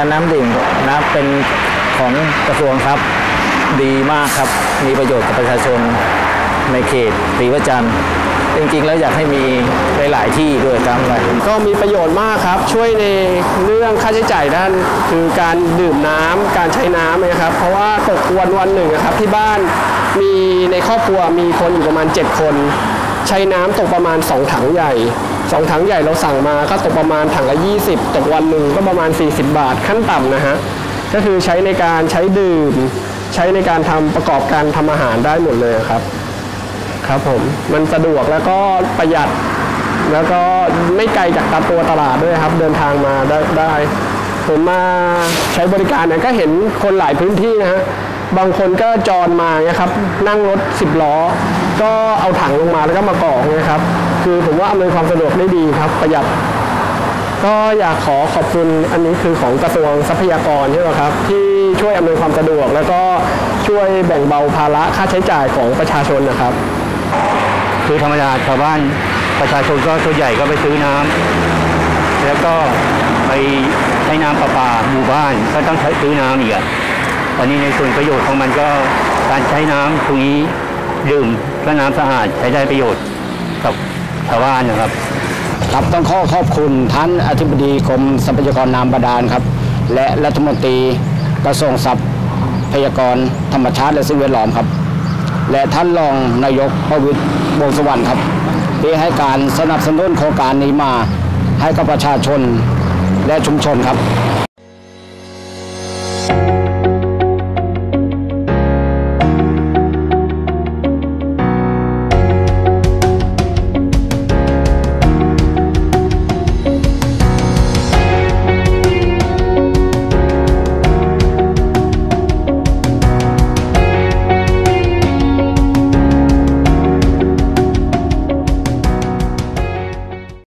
การน้ำดื่มน้ำเป็นของกระทรวงครับดีมากครับมีประโยชน์กับประชาชนในเขตศรีวจันทร์จริงๆแล้วอยากให้มีหลายๆที่ด้วยครับก็มีประโยชน์มากครับช่วยในเรื่องค่าใช้จ่ายด้านคือการดื่มน้ำการใช้น้ำนะครับเพราะว่าตกวันหนึ่งครับที่บ้านมีในครอบครัวมีคนอยู่ประมาณ7คนใช้น้ำตกประมาณ2ถังใหญ่2ถังใหญ่เราสั่งมาก็ตกประมาณถังละ20ตกวันหนึ่งก็ประมาณ40 บาทขั้นต่ำนะฮะก็คือใช้ในการใช้ดื่มใช้ในการทำประกอบการทำอาหารได้หมดเลยครับครับผมมันสะดวกแล้วก็ประหยัดแล้วก็ไม่ไกลจากตัวตลาดด้วยครับเดินทางมาได้ผมมาใช้บริการเนี่ยก็เห็นคนหลายพื้นที่นะฮะบางคนก็จรมาเนี่ยครับนั่งรถ10 ล้อก็เอาถังลงมาแล้วก็มากรอกนะครับคือผมว่าอำนวยความสะดวกได้ดีครับประหยัดก็อยากขอบคุณอันนี้คือของกระทรวงทรัพยากรใช่ไหมครับที่ช่วยอำนวยความสะดวกแล้วก็ช่วยแบ่งเบาภาระค่าใช้จ่ายของประชาชนนะครับคือธรรมดาชาวบ้านประชาชนก็ส่วนใหญ่ก็ไปซื้อน้ำแล้วก็ไปใช้น้ำประปาหมู่บ้านก็ต้องใช้ซื้อน้ำอีกตอนนี้ในส่วนประโยชน์ของมันก็การใช้น้ำตรงนี้ดื่มก็น้ำสะอาดใช้ได้ประโยชน์กับชาวบ้านนะครับครับต้องขอบคุณท่านอธิบดีกรมทรัพยากรน้ำบาดาลครับและรัฐมนตรีกระทรวงทรัพยากรธรรมชาติและสิ่งแวดล้อมครับและท่านรองนายกประวิตร วงษ์สุวรรณครับที่ให้การสนับสนุนโครงการนี้มาให้กับประชาชนและชุมชนครับ